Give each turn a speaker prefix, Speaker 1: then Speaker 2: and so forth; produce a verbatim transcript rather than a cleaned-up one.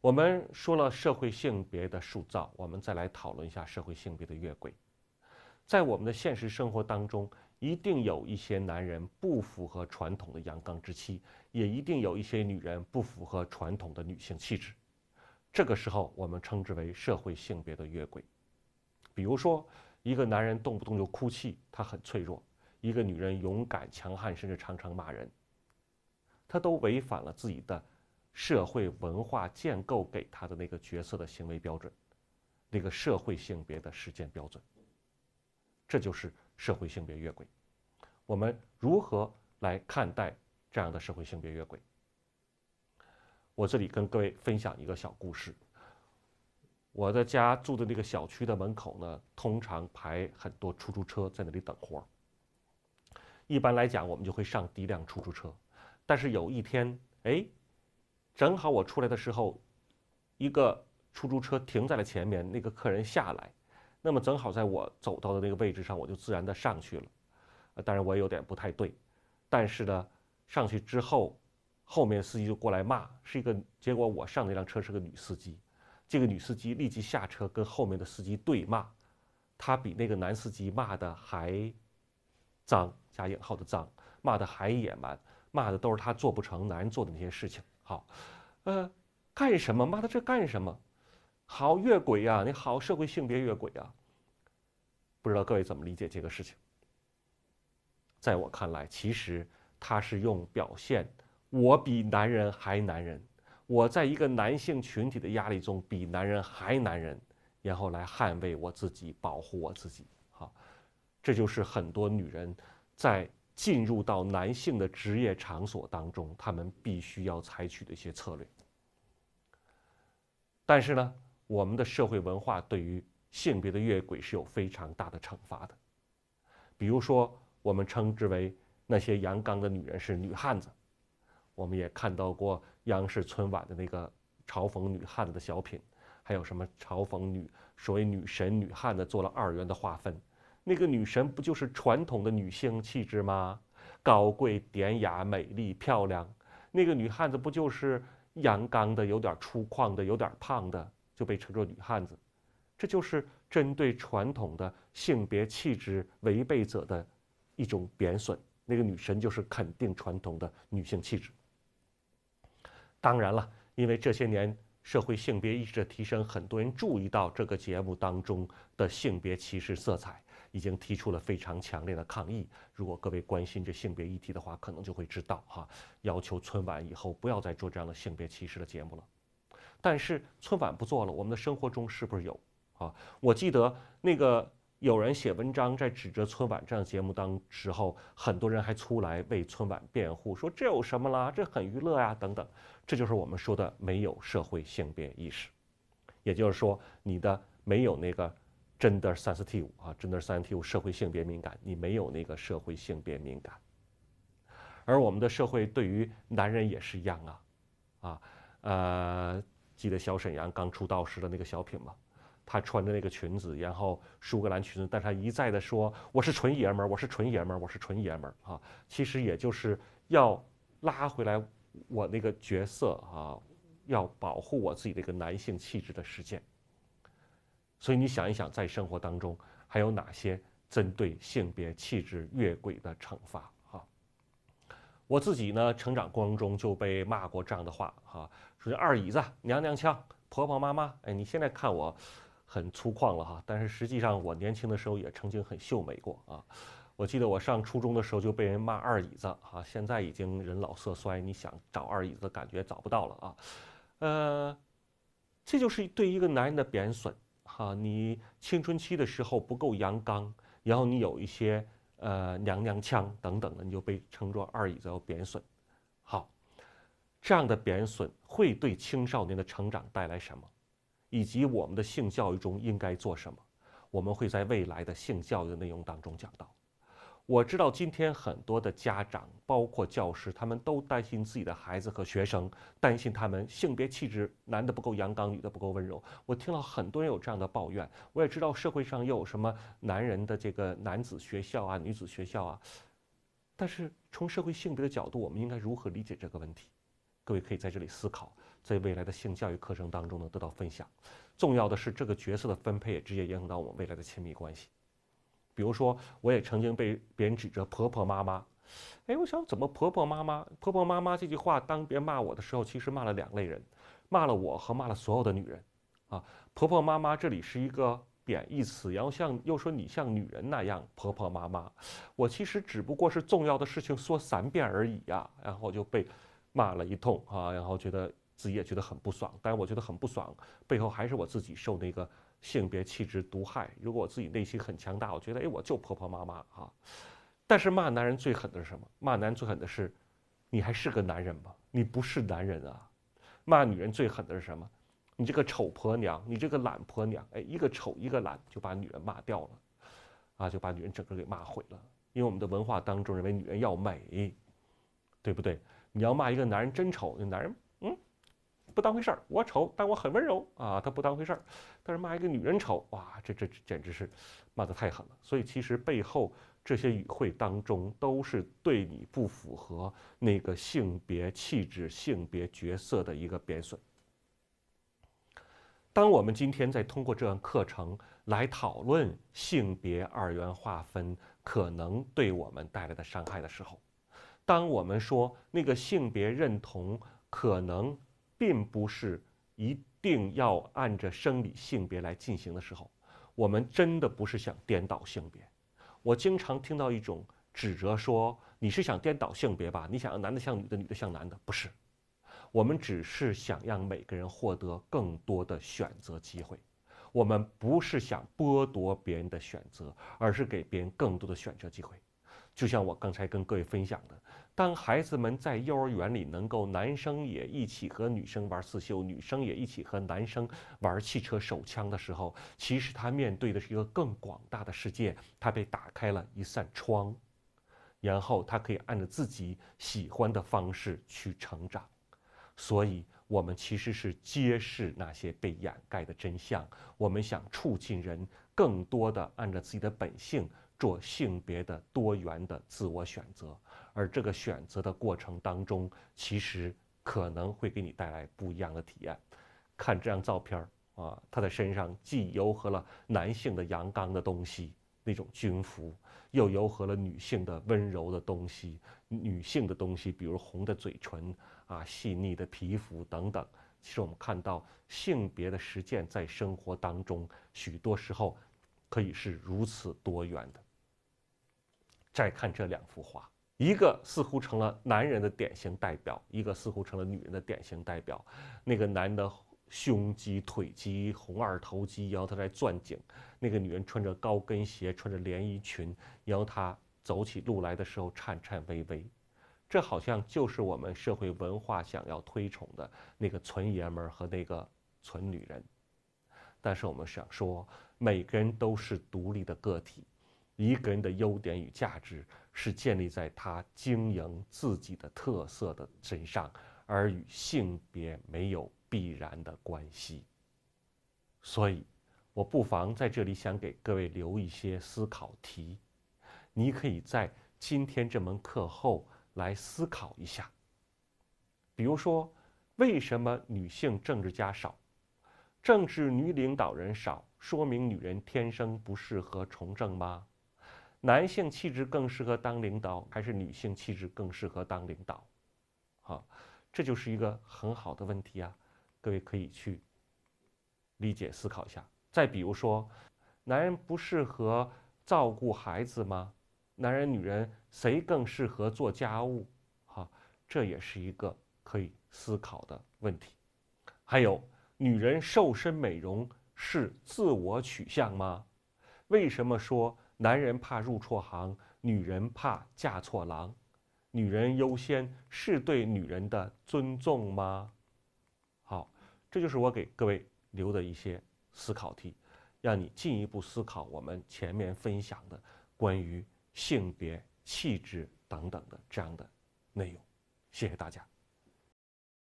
Speaker 1: 我们说了社会性别的塑造，我们再来讨论一下社会性别的越轨。在我们的现实生活当中，一定有一些男人不符合传统的阳刚之气，也一定有一些女人不符合传统的女性气质。这个时候，我们称之为社会性别的越轨。比如说，一个男人动不动就哭泣，他很脆弱；一个女人勇敢强悍，甚至常常骂人，他都违反了自己的社会文化建构给他的那个角色的行为标准，那个社会性别的实践标准。这就是社会性别越轨。我们如何来看待这样的社会性别越轨？我这里跟各位分享一个小故事。我的家住的那个小区的门口呢，通常排很多出租车在那里等活。一般来讲，我们就会上第一辆出租车。但是有一天，哎，正好我出来的时候，一个出租车停在了前面，那个客人下来，那么正好在我走到的那个位置上，我就自然的上去了。呃，当然我也有点不太对，但是呢，上去之后，后面司机就过来骂，是一个结果我上那辆车是个女司机，这个女司机立即下车跟后面的司机对骂，她比那个男司机骂的还脏，加引号的脏，骂的还野蛮，骂的都是他做不成男人做的那些事情。好，呃，干什么？骂他这干什么？好越轨呀、啊！你好社会性别越轨啊！不知道各位怎么理解这个事情？在我看来，其实他是用表现我比男人还男人，我在一个男性群体的压力中比男人还男人，然后来捍卫我自己，保护我自己。好，这就是很多女人在进入到男性的职业场所当中，她们必须要采取的一些策略。但是呢，我们的社会文化对于性别的越轨是有非常大的惩罚的。比如说，我们称之为那些阳刚的女人是女汉子。我们也看到过央视春晚的那个嘲讽女汉子的小品，还有什么嘲讽女所谓女神、女汉子做了二元的划分。那个女神不就是传统的女性气质吗？高贵、典雅、美丽、漂亮。那个女汉子不就是阳刚的、有点粗犷的、有点胖的，就被称作女汉子。这就是针对传统的性别气质违背者的一种贬损。那个女神就是肯定传统的女性气质。当然了，因为这些年社会性别意识的提升，很多人注意到这个节目当中的性别歧视色彩，已经提出了非常强烈的抗议。如果各位关心这性别议题的话，可能就会知道哈，要求春晚以后不要再做这样的性别歧视的节目了。但是春晚不做了，我们的生活中是不是有啊？我记得那个有人写文章在指责春晚这样节目当时候，很多人还出来为春晚辩护，说这有什么啦，这很娱乐呀等等。这就是我们说的没有社会性别意识，也就是说你的没有那个 gender sensitive 啊 gender sensitive 社会性别敏感，你没有那个社会性别敏感。而我们的社会对于男人也是一样啊，啊呃，记得小沈阳刚出道时的那个小品吗？她穿着那个裙子，然后苏格兰裙子，但是她一再的说我是纯爷们儿，我是纯爷们儿，我是纯爷们儿啊。其实也就是要拉回来我那个角色啊，要保护我自己的一个男性气质的实践。所以你想一想，在生活当中还有哪些针对性别气质越轨的惩罚啊？我自己呢，成长过程中就被骂过这样的话哈，说二椅子、娘娘腔、婆婆妈妈。哎，你现在看我很粗犷了哈，但是实际上我年轻的时候也曾经很秀美过啊。我记得我上初中的时候就被人骂二椅子啊，现在已经人老色衰，你想找二椅子感觉找不到了啊。呃，这就是对一个男人的贬损哈。你青春期的时候不够阳刚，然后你有一些呃娘娘腔等等的，你就被称作二椅子要贬损。好，这样的贬损会对青少年的成长带来什么？以及我们的性教育中应该做什么？我们会在未来的性教育的内容当中讲到。我知道今天很多的家长，包括教师，他们都担心自己的孩子和学生，担心他们性别气质，男的不够阳刚，女的不够温柔。我听到很多人有这样的抱怨。我也知道社会上又有什么男人的这个男子学校啊、女子学校啊。但是从社会性别的角度，我们应该如何理解这个问题？各位可以在这里思考。 在未来的性教育课程当中呢得到分享。重要的是，这个角色的分配也直接影响到我们未来的亲密关系。比如说，我也曾经被别人指责婆婆妈妈。哎，我想怎么婆婆妈妈？婆婆妈妈这句话，当别人骂我的时候，其实骂了两类人，骂了我和骂了所有的女人。啊，婆婆妈妈这里是一个贬义词，然后像又说你像女人那样婆婆妈妈，我其实只不过是重要的事情说三遍而已呀、啊，然后就被骂了一通啊，然后觉得自己也觉得很不爽，但是我觉得很不爽，背后还是我自己受那个性别气质毒害。如果我自己内心很强大，我觉得哎，我就婆婆妈妈啊。但是骂男人最狠的是什么？骂男人最狠的是，你还是个男人吗？你不是男人啊！骂女人最狠的是什么？你这个丑婆娘，你这个懒婆娘，哎，一个丑一个懒就把女人骂掉了，啊，就把女人整个给骂毁了。因为我们的文化当中认为女人要美，对不对？你要骂一个男人真丑，那男人嗯不当回事儿，我丑但我很温柔啊，他不当回事儿。但是骂一个女人丑，哇，这这简直是骂得太狠了。所以其实背后这些语汇当中都是对你不符合那个性别气质、性别角色的一个贬损。当我们今天在通过这样课程来讨论性别二元划分可能对我们带来的伤害的时候，当我们说那个性别认同可能并不是一定要按着生理性别来进行的时候，我们真的不是想颠倒性别。我经常听到一种指责说，你是想颠倒性别吧？你想让男的像女的，女的像男的，不是。我们只是想让每个人获得更多的选择机会，我们不是想剥夺别人的选择，而是给别人更多的选择机会。就像我刚才跟各位分享的，当孩子们在幼儿园里能够男生也一起和女生玩刺绣，女生也一起和男生玩汽车手枪的时候，其实他面对的是一个更广大的世界，他被打开了一扇窗，然后他可以按照自己喜欢的方式去成长。所以我们其实是揭示那些被掩盖的真相，我们想促进人更多的按照自己的本性做性别的多元的自我选择，而这个选择的过程当中，其实可能会给你带来不一样的体验。看这张照片啊，他的身上既糅合了男性的阳刚的东西，那种军服，又糅合了女性的温柔的东西，女性的东西，比如红的嘴唇啊，细腻的皮肤等等。其实我们看到性别的实践在生活当中，许多时候可以是如此多元的。再看这两幅画，一个似乎成了男人的典型代表，一个似乎成了女人的典型代表。那个男的胸肌、腿肌、红二头肌，然后他在转颈；那个女人穿着高跟鞋，穿着连衣裙，然后她走起路来的时候颤颤巍巍。这好像就是我们社会文化想要推崇的那个纯爷们儿和那个纯女人。但是我们想说，每个人都是独立的个体，一个人的优点与价值是建立在他经营自己的特色的身上，而与性别没有必然的关系。所以我不妨在这里想给各位留一些思考题，你可以在今天这门课后来思考一下。比如说，为什么女性政治家少？政治女领导人少，说明女人天生不适合从政吗？男性气质更适合当领导，还是女性气质更适合当领导？好，这就是一个很好的问题啊，各位可以去理解思考一下。再比如说，男人不适合照顾孩子吗？男人女人谁更适合做家务？哈，这也是一个可以思考的问题。还有，女人瘦身美容是自我取向吗？为什么说男人怕入错行，女人怕嫁错郎？女人优先是对女人的尊重吗？好，这就是我给各位留的一些思考题，让你进一步思考我们前面分享的关于性别、气质等等的这样的内容。谢谢大家。